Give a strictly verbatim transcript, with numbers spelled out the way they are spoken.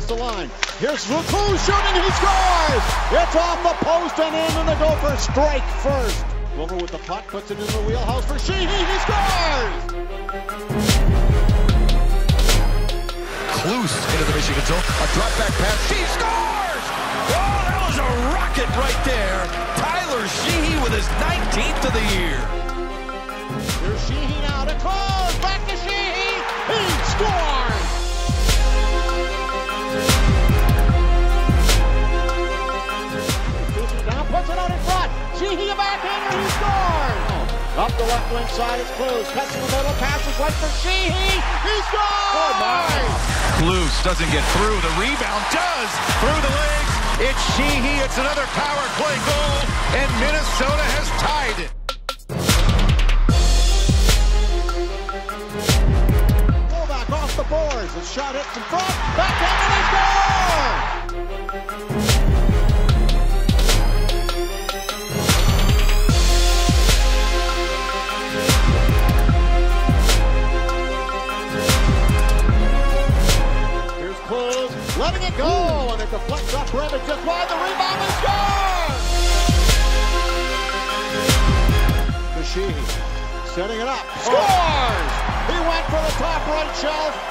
across the line. Here's Luku shooting, he scores! It's off the post and in, and the Gophers strike first. Over with the puck, puts it in the wheelhouse for Sheehy, he scores! Close into the Michigan zone, a drop back pass, she scores! Oh, that was a rocket right there. Tyler Sheehy with his nineteenth of the year. Here's Sheehy now to close, back to Sheehy, he scores! Down, puts it out in front, Sheehy a backhander, he scores! Up the left wing side, it's Clues, cuts in the middle, passes right for Sheehy, he scores! Oh my! Clues doesn't get through, the rebound does, through the legs, it's Sheehy, it's another power play goal, and Minnesota has tied it. Fullback off the boards, his shot hits in front, backhand and he scores! Letting it go, and it deflects off rim, it's just wide, the rebound and scores! To Sheehy, setting it up, scores! He went for the top right shelf,